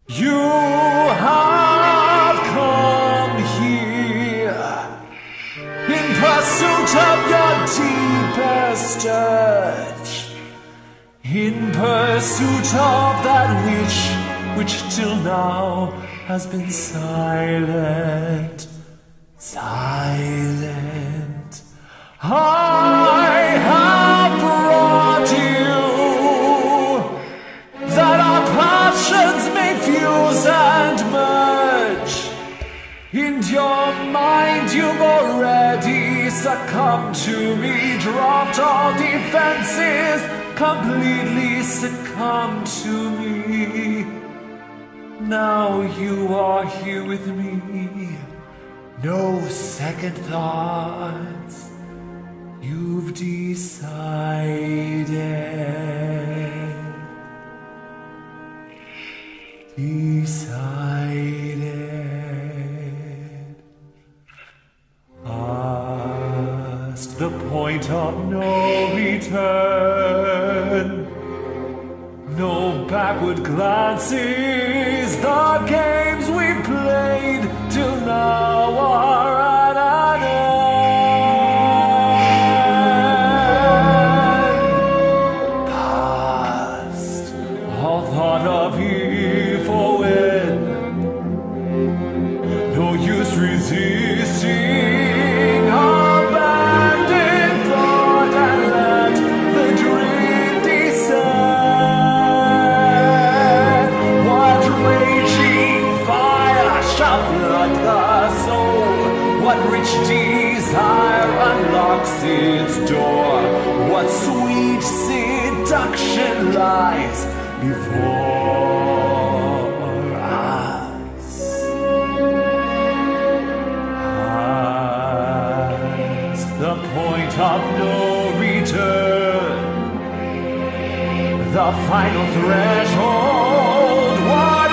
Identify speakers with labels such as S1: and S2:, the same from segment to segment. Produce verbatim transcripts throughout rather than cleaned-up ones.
S1: You have come here in pursuit of your deepest urge, in pursuit of that which, which till now has been silent, silent. I have brought you that our passions may fuse and merge. In your mind you've already succumbed to me, dropped all defenses, completely succumbed to me. Now you are here with me, no second thoughts, you've decided. Decided. Past the point of no return, no backward glances. The games we played till now are at an end. Past all thought of evil win, no use resisting. Abandon thought and let the dream descend. What raging fire shall flood the soul? What rich desire unlocks its door? What sweet seduction lies before us? Past the point of no return, the final threshold. What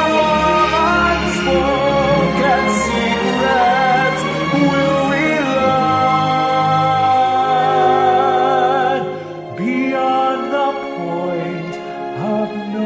S1: unspoken secrets will we learn beyond the point of no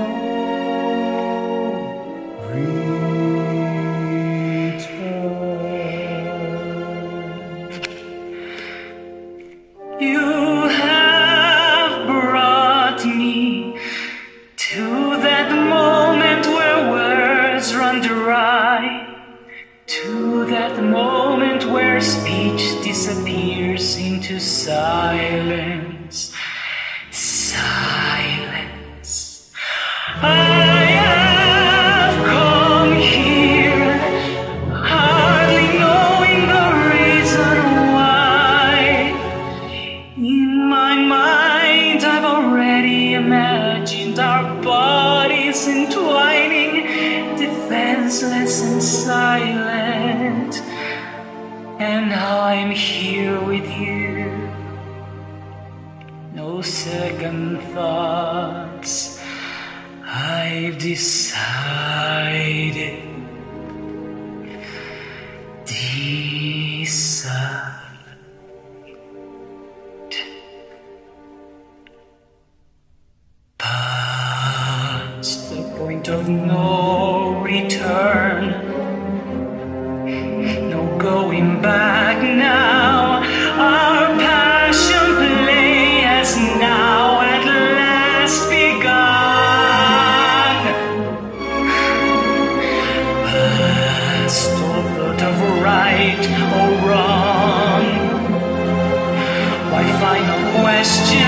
S1: return?
S2: You have brought me to that moment where words run dry, to that moment where speech disappears into silence, silence. I have come here, hardly knowing the reason why. In my mind I've already imagined our bodies entwining, defenseless and silent. And I'm here with you, no second thoughts, I've decided. Decide. Past the point of no return, no going back now. Our passion play has now at last begun. Past all thought of right or wrong, why final question?